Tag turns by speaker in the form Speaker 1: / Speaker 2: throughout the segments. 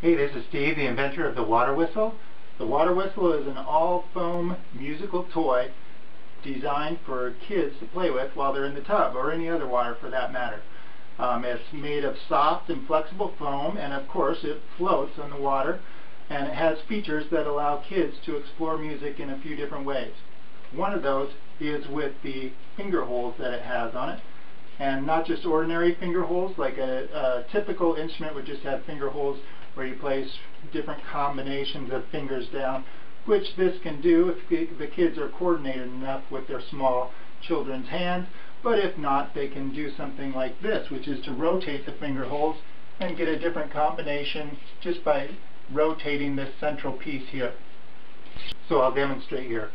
Speaker 1: Hey, this is Steve, the inventor of the water whistle. The water whistle is an all-foam musical toy designed for kids to play with while they're in the tub, or any other water for that matter. It's made of soft and flexible foam, and of course it floats on the water, and it has features that allow kids to explore music in a few different ways. One of those is with the finger holes that it has on it, and not just ordinary finger holes like a typical instrument would just have finger holes where you place different combinations of fingers down, which this can do if the kids are coordinated enough with their small children's hands. But if not, they can do something like this, which is to rotate the finger holes and get a different combination just by rotating this central piece here. So I'll demonstrate here.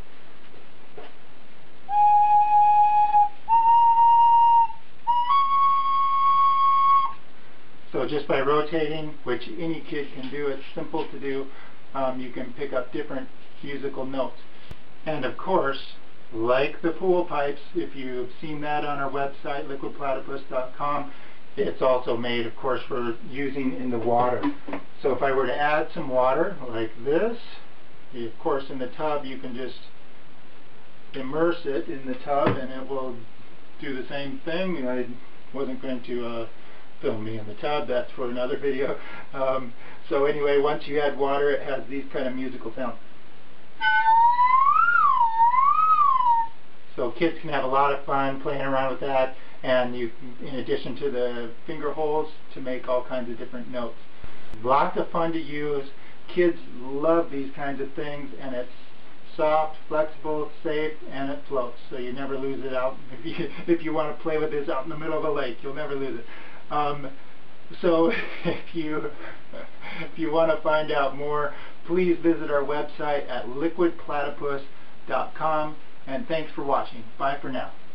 Speaker 1: So just by rotating, which any kid can do, it's simple to do, you can pick up different musical notes. And of course, like the pool pipes, if you've seen that on our website, liquidplatypus.com, it's also made, of course, for using in the water. So if I were to add some water like this, of course in the tub you can just immerse it in the tub and it will do the same thing. I wasn't going to film me in the tub, that's for another video. So anyway, once you add water, it has these kind of musical sounds. So kids can have a lot of fun playing around with that, and you, in addition to the finger holes, to make all kinds of different notes. Lots of fun to use. Kids love these kinds of things, and it's soft, flexible, safe, and it floats, so you never lose it out. If you want to play with this out in the middle of a lake, you'll never lose it. So if you want to find out more, please visit our website at liquidplatypus.com, and thanks for watching. Bye for now.